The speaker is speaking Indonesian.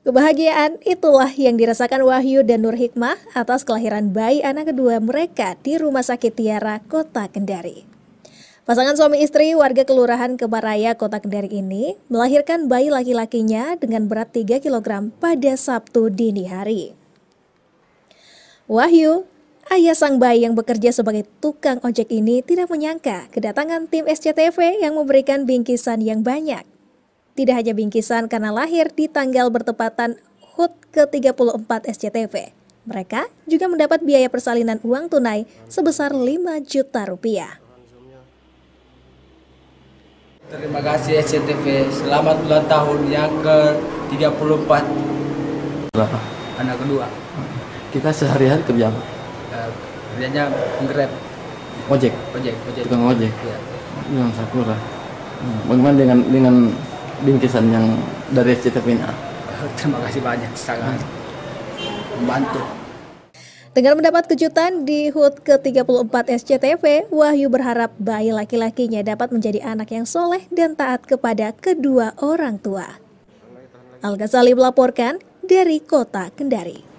Kebahagiaan itulah yang dirasakan Wahyu dan Nur Hikmah atas kelahiran bayi anak kedua mereka di Rumah Sakit Tiara, Kota Kendari. Pasangan suami istri warga Kelurahan Kebaraya, Kota Kendari ini melahirkan bayi laki-lakinya dengan berat 3 kg pada Sabtu dini hari. Wahyu, ayah sang bayi yang bekerja sebagai tukang ojek ini tidak menyangka kedatangan tim SCTV yang memberikan bingkisan yang banyak. Tidak hanya bingkisan karena lahir di tanggal bertepatan HUT ke-34 SCTV. Mereka juga mendapat biaya persalinan uang tunai sebesar 5 juta rupiah. Terima kasih SCTV, selamat ulang tahun yang ke-34. Berapa? Anak kedua. Kita sehari-hari kerja apa? Kerjanya Grab. Ojek? Ojek. Tukang ojek? Iya. Yang Sakura. Bagaimana dengan bingkisan yang dari SCTV ini? Terima kasih banyak, sangat membantu. Dengan mendapat kejutan di HUT ke-34 SCTV, Wahyu berharap bayi laki-lakinya dapat menjadi anak yang soleh dan taat kepada kedua orang tua. Al-Ghazali melaporkan dari Kota Kendari.